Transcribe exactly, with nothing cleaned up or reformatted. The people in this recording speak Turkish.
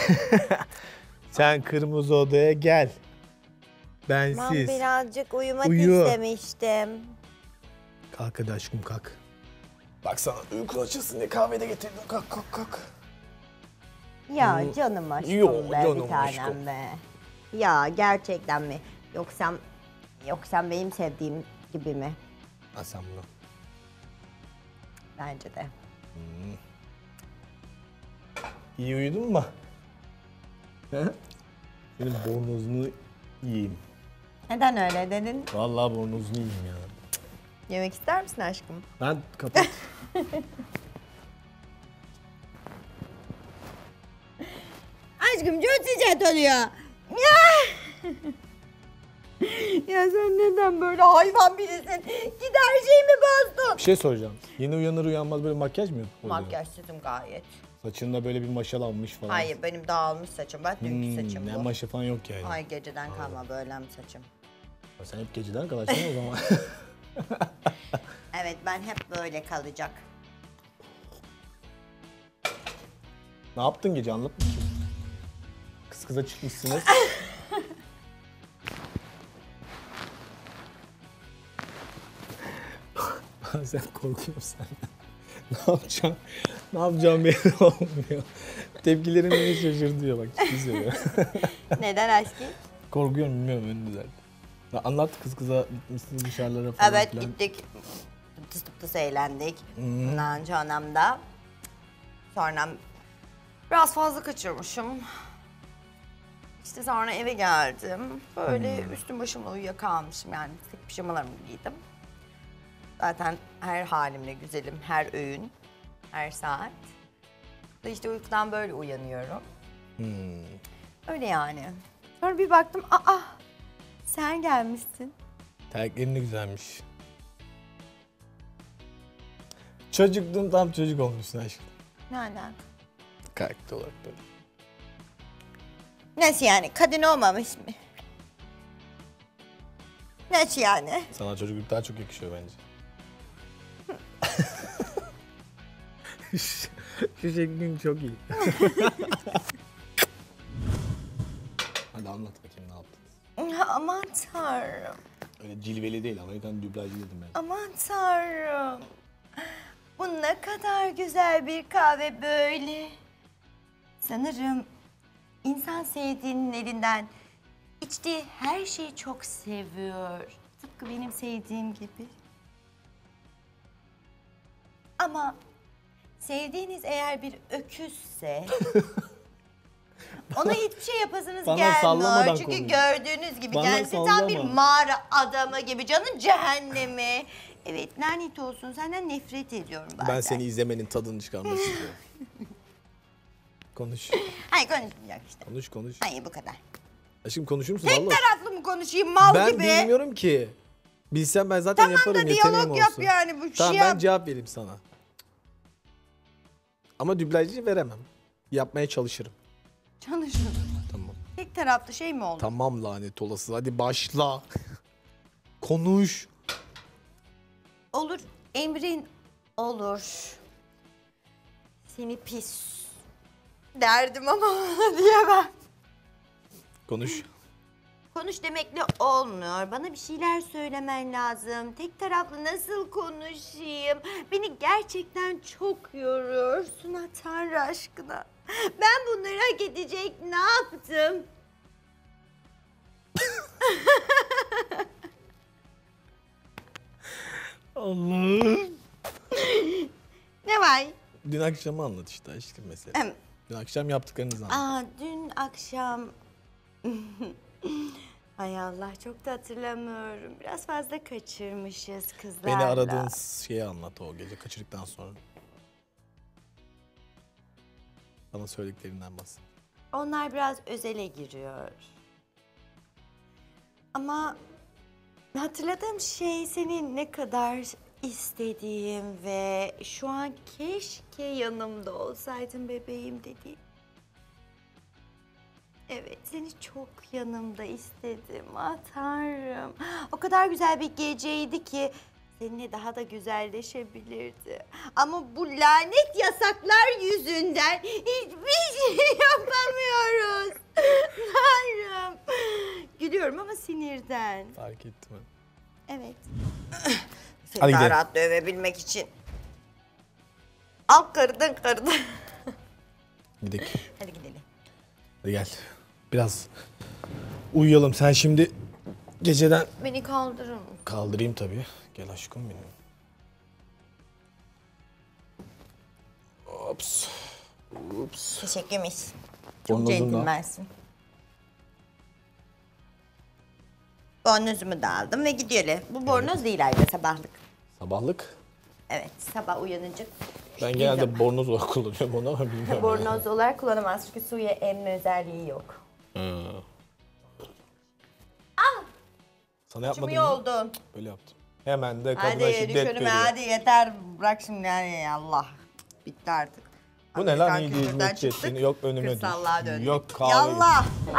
Sen kırmızı odaya gel. Ben Bensiz. birazcık uyumak Uyu. istemiştim. Kalk hadi aşkım kalk. Bak sana uyku açılsın diye kahve de getirdim. Kalk kalk kalk. Ya Hmm. canım aşkım Yo, be canım bir tanem aşkım. be. Ya gerçekten mi? Yoksa, yoksa benim sevdiğim gibi mi? Ha sen bunu. Bence de. Hmm. İyi uyudun mu? He? Senin bornozunu yiyeyim. Neden öyle dedin? Vallahi bornozunu yiyeyim ya. Yemek ister misin aşkım? Ben kapat. Aşkım çok sıcak oluyor. Ya! Ya sen neden böyle hayvan birisin? Git her şeyimi bozdun. Bir şey soracağım. Yeni uyanır uyanmaz böyle makyaj mı yapıyorsun? Makyajsızım gayet. Saçında böyle bir maşalanmış falan. Hayır benim dağılmış saçım. Bak dünkü Hmm, saçım yani bu. maşa falan yok yani. Ay geceden kalma böylem saçım. Sen hep geceden kalacaksın o zaman. Evet ben hep böyle kalacak. Ne yaptın gece anlat bakayım. Kız kıza çıkmışsınız. Bazen korkuyorum senden. Ne yapacağım? Ne yapacağım belli olmuyor. Tepkilerim beni şaşırtıyor bak ciddi söylüyorum. Neden aşkım? Korkuyorum bilmiyorum önünü düzelt. Ya anlat kız kıza gitmişsiniz dışarılara falan Evet filan. gittik. Tıs tıs eğlendik. Hmm. Ondan sonra sonra biraz fazla kaçırmışım. İşte sonra eve geldim. Böyle Hmm. üstüm başımla uyuyakalmışım yani. Tek pijamalarımı giydim. Zaten her halimle güzelim, her öğün, her saat. İşte uykudan böyle uyanıyorum. Hmm. Öyle yani. Sonra bir baktım, aa sen gelmişsin. Terliklerin ne güzelmiş. Çocuktun tam çocuk olmuşsun aşkım. Ne alaka? Karakter olarak böyle. Nasıl yani? Kadın olmamış mı? Nasıl yani? Sana çocukluk daha çok yakışıyor bence. Şu şeklin çok iyi. Hadi anlat bakayım ne yaptın. Ya aman tanrım. Öyle cilveli değil, Amerikan dublajı dedim ben. Aman tanrım. Bu ne kadar güzel bir kahve böyle. Sanırım insan sevdiğinin elinden içtiği her şeyi çok seviyor. Tıpkı benim sevdiğim gibi. Ama sevdiğiniz eğer bir öküzse ona hiçbir şey yapasınız Bana gelmiyor. sallamadan Çünkü konuş. gördüğünüz gibi Bana kendisi tam bir sallama. mağara adamı gibi. Canın cehennemi. Evet lanet olsun senden nefret ediyorum bazen. Ben seni izlemenin tadını çıkarmak istiyorum. Konuş. Hayır konuşmayacak işte. Konuş konuş. Hayır bu kadar. Aşkım konuşur musun? Tek Vallahi. taraflı mı konuşayım mal Ben gibi? bilmiyorum ki. Bilsem ben zaten Tamam yaparım. da yeteneğim diyalog yap olsun. yani bu Tamam şey ben yap. cevap vereyim sana. Ama dublajı veremem. Yapmaya çalışırım. Çalışın. Tamam. Tek taraflı şey mi oldu? Tamam lanet olası. Hadi başla. Konuş. Olur emrin olur. Seni pis derdim ama diyemem. Konuş. Konuş demekle olmuyor. Bana bir şeyler söylemen lazım. Tek taraflı nasıl konuşayım? Beni gerçekten çok yoruyorsun ha Tanrı aşkına. Ben bunları hak edecek ne yaptım? Allah'ım. Ne var? Dün akşamı anlat işte aşkım mesela. Em, Dün akşam yaptıklarınızı anlat. Aa, dün akşam... Hay Allah çok da hatırlamıyorum. Biraz fazla kaçırmışız kızlarla. Beni aradığın şeyi anlat o gece kaçırdıktan sonra. Bana söylediklerinden bahset. Onlar biraz özele giriyor. Ama hatırladığım şey senin ne kadar istediğim ve şu an keşke yanımda olsaydın bebeğim dediğim. Evet, seni çok yanımda istedim. Ah Tanrım. O kadar güzel bir geceydi ki seninle daha da güzelleşebilirdi. Ama bu lanet yasaklar yüzünden hiçbir şey yapamıyoruz. Tanrım. Gülüyorum ama sinirden. Fark ettim. Evet. Hadi Seni daha gidelim. rahat dövebilmek için. Al kırdın kırdın. Gidelim. Hadi gidelim. Hadi gel. Biraz uyuyalım. Sen şimdi geceden... Beni kaldırır mısın? Kaldırayım tabii. Gel aşkım benim. Ops. Ups. Teşekkür ederiz. Çok Bornozun da. centilmensin. Bornozumu da aldım ve gidiyor. Bu bornoz değil ayrıca sabahlık. Sabahlık. Evet, sabah uyanınca. Ben genelde bornoz olarak kullanıyorum onu ama bilmiyorum. Bornoz olarak kullanamaz çünkü suya emme özelliği yok. Ha. Sana Çok yapmadım iyi mı? oldu. Böyle yaptım. Hemen de kadına Hadi düş şiddet önüme veriyor. hadi yeter. Bırak şimdi yani Allah. Bitti artık. Bu ne lan Amerikan iyi kültürden hizmet çıktık, ettiğini yok önüme düş. kırsallığa döndük. Yok kahve. Yallah.